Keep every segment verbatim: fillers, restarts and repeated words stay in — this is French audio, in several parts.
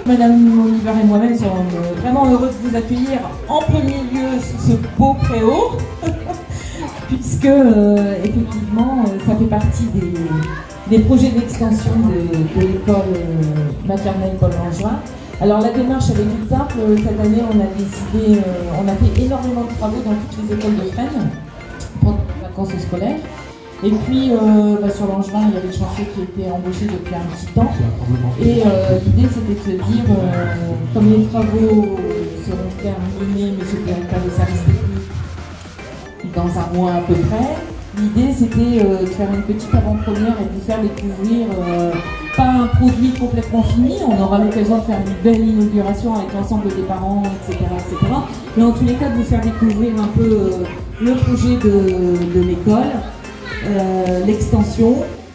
Madame Oliver et moi-même sommes vraiment heureux de vous accueillir en premier lieu sous ce beau préau, puisque euh, effectivement ça fait partie des, des projets d'extension de, de l'école euh, maternelle Paul Langevin. Alors la démarche avait été simple, cette année on a décidé, euh, on a fait énormément de travaux dans toutes les écoles de Fresnes pendant les vacances scolaires. Et puis euh, bah, sur Langevin, il y avait le chantier qui était embauché depuis un petit temps. Et euh, l'idée c'était de se dire, euh, comme les travaux seront terminés, monsieur le directeur des services techniques, dans un mois à peu près, l'idée c'était euh, de faire une petite avant-première et de vous faire découvrir euh, pas un produit complètement fini, on aura l'occasion de faire une belle inauguration avec l'ensemble des parents, et cetera, et cetera. Mais en tous les cas de vous faire découvrir un peu euh, le projet de, de l'école. Euh, l'extension.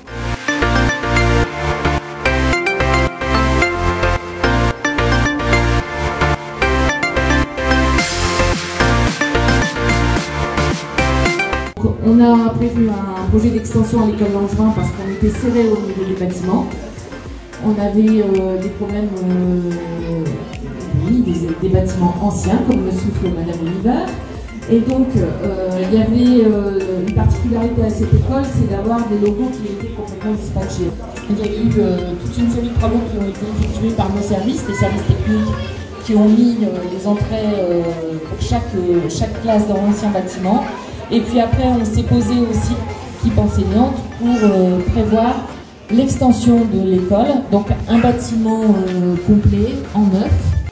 On a prévu un projet d'extension à l'école Langevin parce qu'on était serré au niveau des bâtiments. On avait euh, des problèmes, euh, oui, des, des bâtiments anciens, comme le souffle Madame Oliver. Et donc, euh, il y avait euh, une particularité à cette école, c'est d'avoir des locaux qui étaient complètement dispatchés. Il y a eu euh, toute une série de travaux qui ont été effectués par nos services, les services techniques qui ont mis euh, les entrées euh, pour chaque, euh, chaque classe dans l'ancien bâtiment. Et puis après, on s'est posé aussi, équipe enseignante, pour euh, prévoir l'extension de l'école, donc un bâtiment euh, complet, en neuf,